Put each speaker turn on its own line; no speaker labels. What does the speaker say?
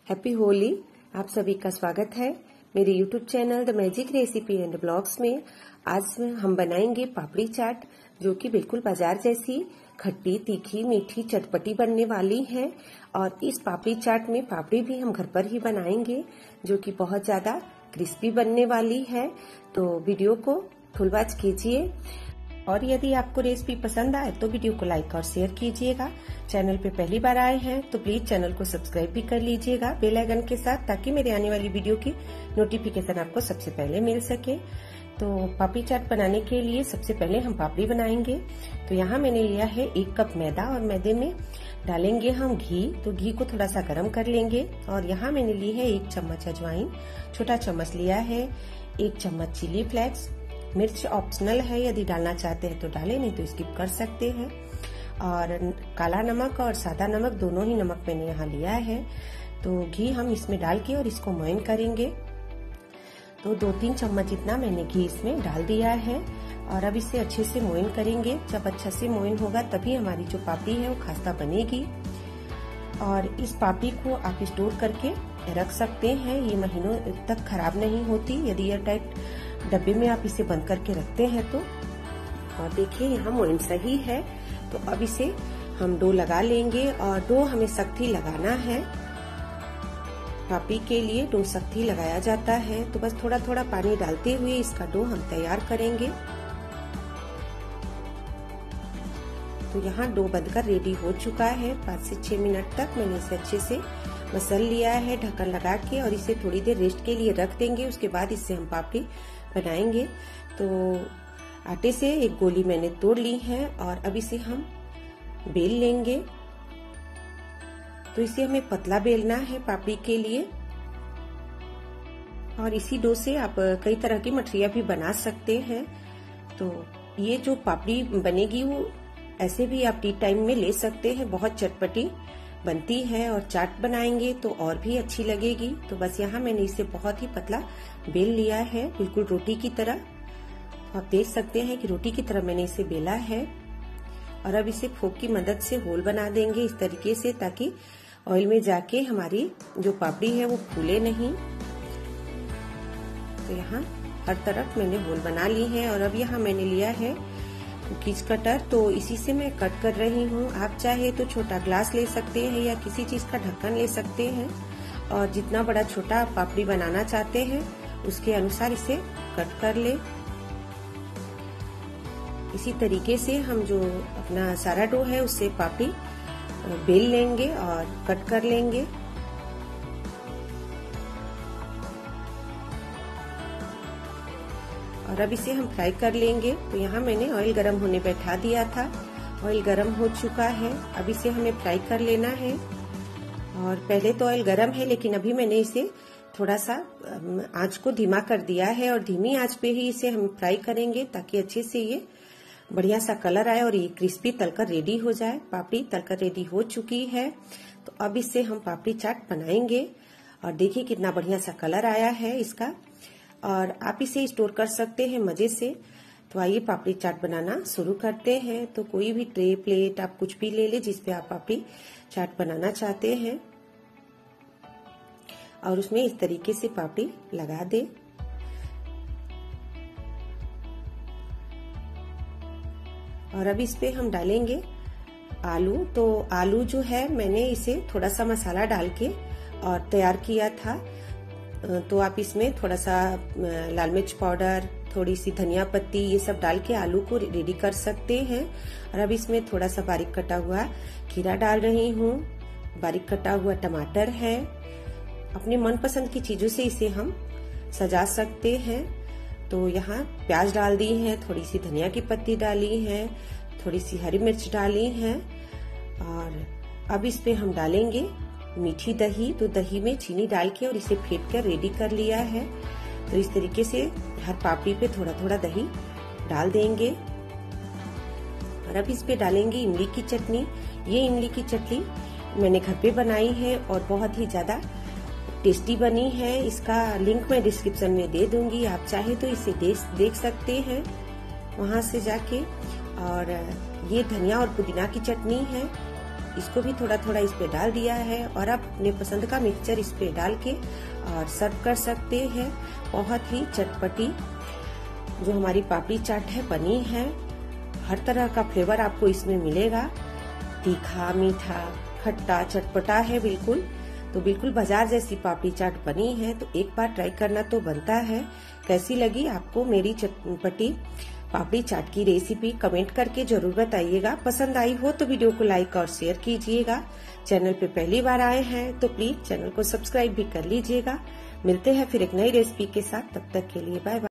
Happy Holi. आप सभी का स्वागत है मेरे YouTube channel the magic recipe and blogs में। आज हम बनाएंगे पापड़ी चाट, जो कि बिल्कुल बाजार जैसी खट्टी तीखी मीठी चटपटी बनने वाली है। और इस पापड़ी चाट में पापड़ी भी हम घर पर ही बनाएंगे, जो कि बहुत ज्यादा क्रिस्पी बनने वाली है। तो वीडियो को फुल वॉच कीजिए, और यदि आपको रेसिपी पसंद आए तो वीडियो को लाइक और शेयर कीजिएगा। चैनल पे पहली बार आए हैं तो प्लीज चैनल को सब्सक्राइब भी कर लीजिएगा बेल आइकन के साथ, ताकि मेरे आने वाली वीडियो की नोटिफिकेशन आपको सबसे पहले मिल सके। तो पापड़ी चाट बनाने के लिए सबसे पहले हम पापड़ी बनाएंगे। तो यहाँ मैंने लिया है 1 कप मैदा, और मैदे में डालेंगे हम घी। तो घी को थोड़ा सा गर्म कर लेंगे। और यहाँ मैंने ली है 1 चम्मच अजवाइन, छोटा चम्मच लिया है 1 चम्मच चिली फ्लेक्स। मिर्च ऑप्शनल है, यदि डालना चाहते हैं तो डालें, नहीं तो स्किप कर सकते हैं। और काला नमक और सादा नमक दोनों ही नमक मैंने यहाँ लिया है। तो घी हम इसमें डाल के और इसको मोइन करेंगे। तो 2-3 चम्मच इतना मैंने घी इसमें डाल दिया है, और अब इसे अच्छे से मोइन करेंगे। जब अच्छा से मोइन होगा तभी हमारी जो पापड़ी है वो खास्ता बनेगी। और इस पापड़ी को आप स्टोर करके रख सकते हैं, ये महीनों तक खराब नहीं होती यदि एयर टाइट डब्बे में आप इसे बंद करके रखते हैं तो। और देखिए यहाँ मोइन सही है। तो अब इसे हम डो लगा लेंगे, और डो हमें सख्त ही लगाना है। पापड़ी के लिए डो सख्त ही लगाया जाता है। तो बस थोड़ा थोड़ा पानी डालते हुए इसका डो हम तैयार करेंगे। तो यहाँ डो बनकर रेडी हो चुका है। 5 से 6 मिनट तक मैंने इसे अच्छे से मसल लिया है ढक्कन लगा के, और इसे थोड़ी देर रेस्ट के लिए रख देंगे। उसके बाद इससे हम पापड़ी बनाएंगे। तो आटे से एक गोली मैंने तोड़ ली है, और अब इसे हम बेल लेंगे। तो इसे हमें पतला बेलना है पापड़ी के लिए। और इसी डो से आप कई तरह की मठरिया भी बना सकते हैं। तो ये जो पापड़ी बनेगी वो ऐसे भी आप टी टाइम में ले सकते हैं, बहुत चटपटी बनती है। और चाट बनाएंगे तो और भी अच्छी लगेगी। तो बस यहाँ मैंने इसे बहुत ही पतला बेल लिया है, बिल्कुल रोटी की तरह। आप देख सकते हैं कि रोटी की तरह मैंने इसे बेला है। और अब इसे फोक की मदद से होल बना देंगे इस तरीके से, ताकि ऑयल में जाके हमारी जो पापड़ी है वो फूले नहीं। तो यहाँ हर तरफ मैंने होल बना ली है। और अब यहाँ मैंने लिया है कुकीज कटर, तो इसी से मैं कट कर रही हूँ। आप चाहे तो छोटा ग्लास ले सकते हैं या किसी चीज का ढक्कन ले सकते हैं, और जितना बड़ा छोटा आप पापड़ी बनाना चाहते हैं उसके अनुसार इसे कट कर ले। इसी तरीके से हम जो अपना सारा डो है उससे पापड़ी बेल लेंगे और कट कर लेंगे। और अब इसे हम फ्राई कर लेंगे। तो यहाँ मैंने ऑयल गरम होने बैठा दिया था, ऑयल गरम हो चुका है। अब इसे हमें फ्राई कर लेना है। और पहले तो ऑयल गरम है, लेकिन अभी मैंने इसे थोड़ा सा आंच को धीमा कर दिया है, और धीमी आंच पे ही इसे हम फ्राई करेंगे, ताकि अच्छे से ये बढ़िया सा कलर आए और ये क्रिस्पी तलकर रेडी हो जाए। पापड़ी तलकर रेडी हो चुकी है। तो अब इससे हम पापड़ी चाट बनाएंगे। और देखिए कितना बढ़िया सा कलर आया है इसका, और आप इसे स्टोर कर सकते हैं मजे से। तो आइए पापड़ी चाट बनाना शुरू करते हैं। तो कोई भी ट्रे प्लेट आप कुछ भी ले ले जिसपे आप पापड़ी चाट बनाना चाहते हैं, और उसमें इस तरीके से पापड़ी लगा दे। और अब इस पे हम डालेंगे आलू। तो आलू जो है मैंने इसे थोड़ा सा मसाला डाल के और तैयार किया था। तो आप इसमें थोड़ा सा लाल मिर्च पाउडर, थोड़ी सी धनिया पत्ती, ये सब डाल के आलू को रेडी कर सकते हैं। और अब इसमें थोड़ा सा बारीक कटा हुआ खीरा डाल रही हूँ, बारीक कटा हुआ टमाटर है। अपने मनपसंद की चीजों से इसे हम सजा सकते हैं। तो यहाँ प्याज डाल दी है, थोड़ी सी धनिया की पत्ती डाली है, थोड़ी सी हरी मिर्च डाली है। और अब इस पे हम डालेंगे मीठी दही। तो दही में चीनी डाल के और इसे फेंट कर रेडी कर लिया है। तो इस तरीके से हर पापड़ी पे थोड़ा थोड़ा दही डाल देंगे। और अब इस पे डालेंगे इमली की चटनी। ये इमली की चटनी मैंने घर पे बनाई है और बहुत ही ज्यादा टेस्टी बनी है। इसका लिंक मैं डिस्क्रिप्शन में दे दूंगी, आप चाहे तो इसे देख सकते हैं वहां से जाके। और ये धनिया और पुदीना की चटनी है। इसको भी थोड़ा थोड़ा इस पे डाल दिया है और आप अपने पसंद का मिक्सचर इस पे डाल के और सर्व कर सकते हैं। बहुत ही चटपटी जो हमारी पापड़ी चाट है बनी है। हर तरह का फ्लेवर आपको इसमें मिलेगा, तीखा, मीठा, खट्टा, चटपटा है बिल्कुल। तो बिल्कुल बाजार जैसी पापड़ी चाट बनी है, तो एक बार ट्राई करना तो बनता है। कैसी लगी आपको मेरी चटपटी पापड़ी चाट की रेसिपी कमेंट करके जरूर बताइएगा। पसंद आई हो तो वीडियो को लाइक और शेयर कीजिएगा। चैनल पे पहली बार आए हैं तो प्लीज चैनल को सब्सक्राइब भी कर लीजिएगा। मिलते हैं फिर एक नई रेसिपी के साथ, तब तक के लिए बाय बाय।